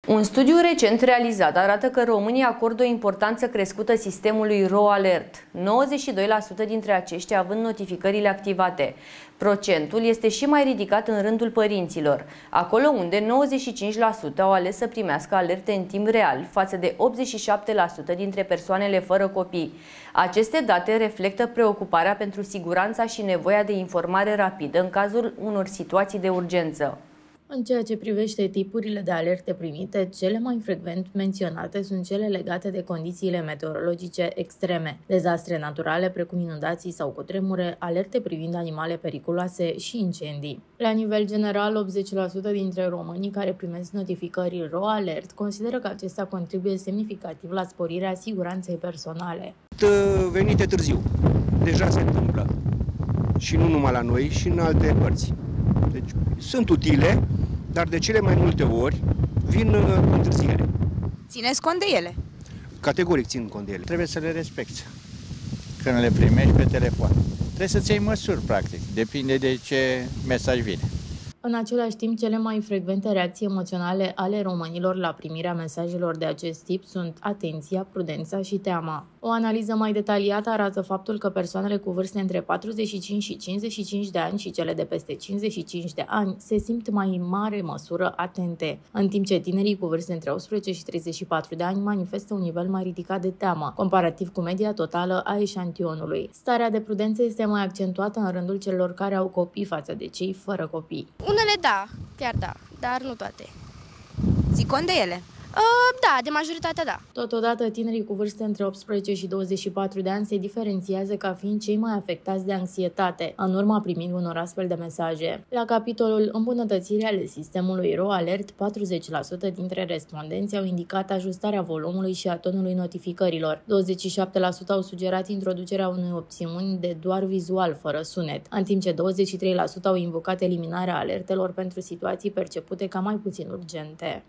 Un studiu recent realizat arată că românii acordă o importanță crescută sistemului RoAlert, 92% dintre aceștia având notificările activate. Procentul este și mai ridicat în rândul părinților, acolo unde 95% au ales să primească alerte în timp real, față de 87% dintre persoanele fără copii. Aceste date reflectă preocuparea pentru siguranța și nevoia de informare rapidă în cazul unor situații de urgență. În ceea ce privește tipurile de alerte primite, cele mai frecvent menționate sunt cele legate de condițiile meteorologice extreme, dezastre naturale precum inundații sau cutremure, alerte privind animale periculoase și incendii. La nivel general, 80% dintre românii care primesc notificări RoAlert consideră că acestea contribuie semnificativ la sporirea siguranței personale. Venite târziu. Deja se întâmplă. Și nu numai la noi, și în alte părți. Deci sunt utile, dar de cele mai multe ori vin cu întârziere. Țineți cont de ele? Categoric țin cont de ele. Trebuie să le respecti când le primești pe telefon. Trebuie să-ți iei măsuri, practic. Depinde de ce mesaj vine. În același timp, cele mai frecvente reacții emoționale ale românilor la primirea mesajelor de acest tip sunt atenția, prudența și teama. O analiză mai detaliată arată faptul că persoanele cu vârste între 45 și 55 de ani și cele de peste 55 de ani se simt mai în mare măsură atente, în timp ce tinerii cu vârste între 18 și 34 de ani manifestă un nivel mai ridicat de teamă, comparativ cu media totală a eșantionului. Starea de prudență este mai accentuată în rândul celor care au copii față de cei fără copii. Unele da, chiar da, dar nu toate. Ții cont de ele? Da, de majoritatea da. Totodată, tinerii cu vârste între 18 și 24 de ani se diferențiază ca fiind cei mai afectați de anxietate, în urma primind unor astfel de mesaje. La capitolul îmbunătățirea ale sistemului RoAlert, 40% dintre respondenți au indicat ajustarea volumului și a tonului notificărilor. 27% au sugerat introducerea unei opțiuni de doar vizual, fără sunet, în timp ce 23% au invocat eliminarea alertelor pentru situații percepute ca mai puțin urgente.